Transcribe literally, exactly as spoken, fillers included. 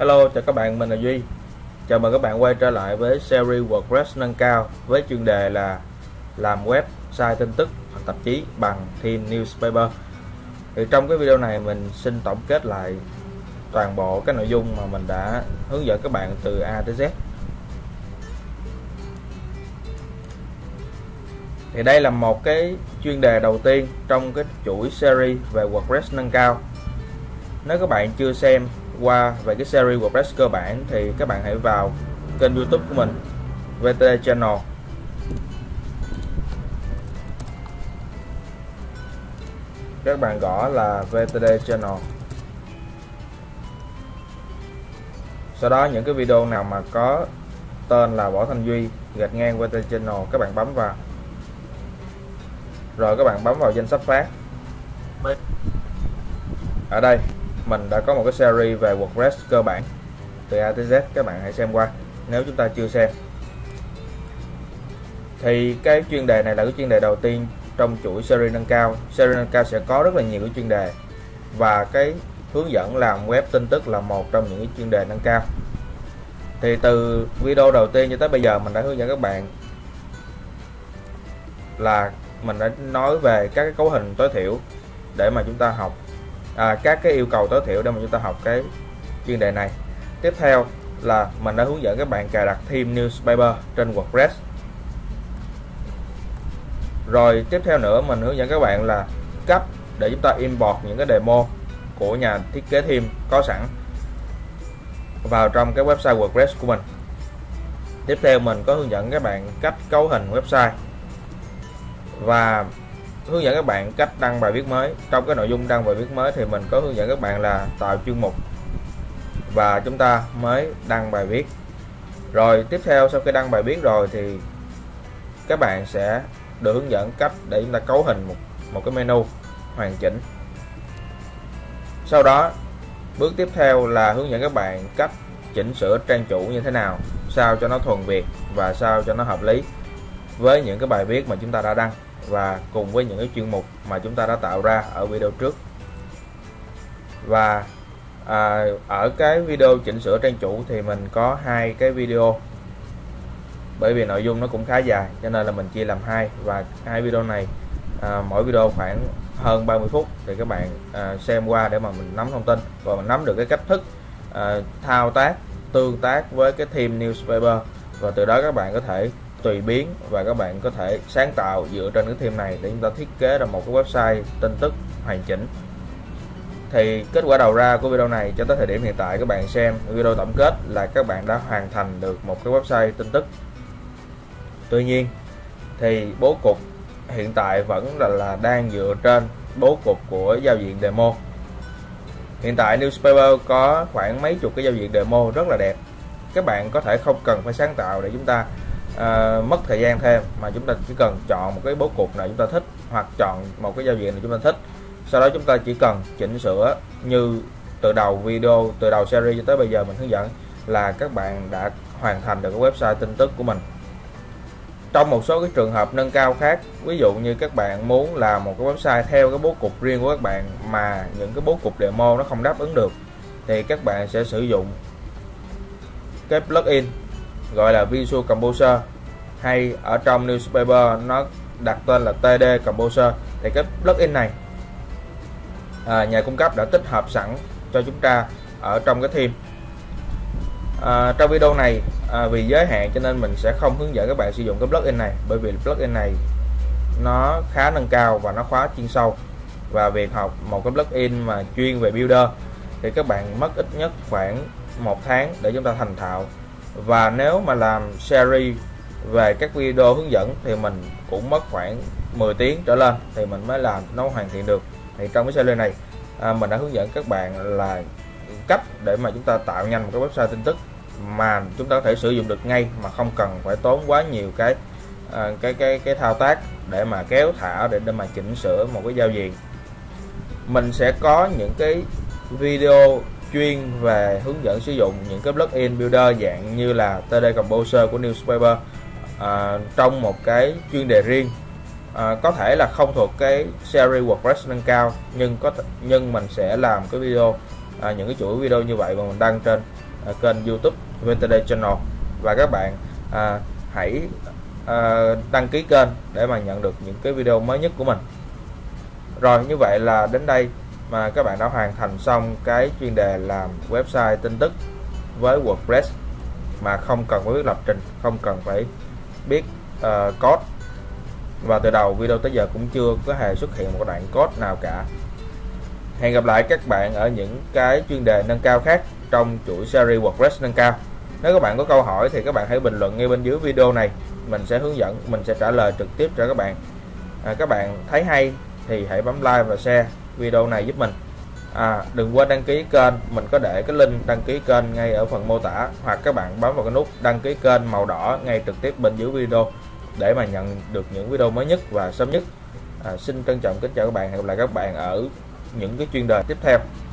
Hello, chào các bạn, mình là Duy. Chào mừng các bạn quay trở lại với series WordPress nâng cao với chuyên đề là làm website tin tức hoặc tạp chí bằng theme newspaper. Thì trong cái video này mình xin tổng kết lại toàn bộ cái nội dung mà mình đã hướng dẫn các bạn từ A tới Z. Thì đây là một cái chuyên đề đầu tiên trong cái chuỗi series về WordPress nâng cao. Nếu các bạn chưa xem qua về cái series WordPress cơ bản thì các bạn hãy vào kênh YouTube của mình, vê tê đê Channel. Các bạn gõ là vê tê đê Channel. Sau đó những cái video nào mà có tên là Võ Thanh Duy gạch ngang vê tê đê Channel các bạn bấm vào. Rồi các bạn bấm vào danh sách phát. Ở đây mình đã có một cái series về WordPress cơ bản từ A tới Z, các bạn hãy xem qua nếu chúng ta chưa xem. Thì cái chuyên đề này là cái chuyên đề đầu tiên trong chuỗi series nâng cao. Series nâng cao sẽ có rất là nhiều cái chuyên đề, và cái hướng dẫn làm web tin tức là một trong những cái chuyên đề nâng cao. Thì từ video đầu tiên cho tới bây giờ mình đã hướng dẫn các bạn là mình đã nói về các cái cấu hình tối thiểu để mà chúng ta học à, các cái yêu cầu tối thiểu để mà chúng ta học cái chuyên đề này. Tiếp theo là mình đã hướng dẫn các bạn cài đặt theme newspaper trên WordPress. Rồi tiếp theo nữa mình hướng dẫn các bạn là cách để chúng ta import những cái demo của nhà thiết kế theme có sẵn vào trong cái website WordPress của mình. Tiếp theo mình có hướng dẫn các bạn cách cấu hình website và hướng dẫn các bạn cách đăng bài viết mới. Trong cái nội dung đăng bài viết mới thì mình có hướng dẫn các bạn là tạo chuyên mục và chúng ta mới đăng bài viết. Rồi tiếp theo sau khi đăng bài viết rồi thì các bạn sẽ được hướng dẫn cách để chúng ta cấu hình một, một cái menu hoàn chỉnh. Sau đó bước tiếp theo là hướng dẫn các bạn cách chỉnh sửa trang chủ như thế nào sao cho nó thuần Việt và sao cho nó hợp lý với những cái bài viết mà chúng ta đã đăng và cùng với những cái chuyên mục mà chúng ta đã tạo ra ở video trước. Và à, ở cái video chỉnh sửa trang chủ thì mình có hai cái video, bởi vì nội dung nó cũng khá dài cho nên là mình chia làm hai, và hai video này à, mỗi video khoảng hơn ba mươi phút thì các bạn à, xem qua để mà mình nắm thông tin và mình nắm được cái cách thức à, thao tác tương tác với cái theme newspaper, và từ đó các bạn có thể tùy biến và các bạn có thể sáng tạo dựa trên cái theme này để chúng ta thiết kế ra một cái website tin tức hoàn chỉnh. Thì kết quả đầu ra của video này cho tới thời điểm hiện tại các bạn xem video tổng kết là các bạn đã hoàn thành được một cái website tin tức. Tuy nhiên thì bố cục hiện tại vẫn là, là đang dựa trên bố cục của giao diện demo. Hiện tại newspaper có khoảng mấy chục cái giao diện demo rất là đẹp. Các bạn có thể không cần phải sáng tạo để chúng ta uh, mất thời gian thêm, mà chúng ta chỉ cần chọn một cái bố cục nào chúng ta thích hoặc chọn một cái giao diện nào chúng ta thích. Sau đó chúng ta chỉ cần chỉnh sửa như từ đầu video, từ đầu series cho tới bây giờ mình hướng dẫn là các bạn đã hoàn thành được cái website tin tức của mình. Trong một số cái trường hợp nâng cao khác, ví dụ như các bạn muốn làm một cái website theo cái bố cục riêng của các bạn mà những cái bố cục demo nó không đáp ứng được, thì các bạn sẽ sử dụng cái plugin gọi là Visual Composer, hay ở trong newspaper nó đặt tên là tê đê Composer. Thì cái plugin này à, nhà cung cấp đã tích hợp sẵn cho chúng ta ở trong cái theme. À, trong video này à, vì giới hạn cho nên mình sẽ không hướng dẫn các bạn sử dụng cái plugin này, bởi vì plugin này nó khá nâng cao và nó khá chuyên sâu, và việc học một cái plugin mà chuyên về builder thì các bạn mất ít nhất khoảng một tháng để chúng ta thành thạo. Và nếu mà làm series về các video hướng dẫn thì mình cũng mất khoảng mười tiếng trở lên thì mình mới làm nó hoàn thiện được. Thì trong cái series này à, mình đã hướng dẫn các bạn là cách để mà chúng ta tạo nhanh một cái website tin tức mà chúng ta có thể sử dụng được ngay mà không cần phải tốn quá nhiều cái à, cái cái cái thao tác để mà kéo thả để, để mà chỉnh sửa một cái giao diện. Mình sẽ có những cái video chuyên về hướng dẫn sử dụng những cái plugin builder dạng như là tê đê Composer của newspaper à, trong một cái chuyên đề riêng. À, có thể là không thuộc cái series WordPress nâng cao, nhưng có nhưng mình sẽ làm cái video à, những cái chuỗi video như vậy và mình đăng trên à, kênh YouTube vê tê đê Channel, và các bạn à, hãy à, đăng ký kênh để mà nhận được những cái video mới nhất của mình. Rồi, như vậy là đến đây mà các bạn đã hoàn thành xong cái chuyên đề làm website tin tức với WordPress mà không cần phải biết lập trình, không cần phải biết uh, code, và từ đầu video tới giờ cũng chưa có hề xuất hiện một đoạn code nào cả. Hẹn gặp lại các bạn ở những cái chuyên đề nâng cao khác trong chuỗi series WordPress nâng cao. Nếu các bạn có câu hỏi thì các bạn hãy bình luận ngay bên dưới video này, mình sẽ hướng dẫn, mình sẽ trả lời trực tiếp cho các bạn. À, các bạn thấy hay thì hãy bấm like và share video này giúp mình. À, đừng quên đăng ký kênh, mình có để cái link đăng ký kênh ngay ở phần mô tả, hoặc các bạn bấm vào cái nút đăng ký kênh màu đỏ ngay trực tiếp bên dưới video để mà nhận được những video mới nhất và sớm nhất. À, xin trân trọng kính chào các bạn, hẹn gặp lại các bạn ở những cái chuyên đề tiếp theo.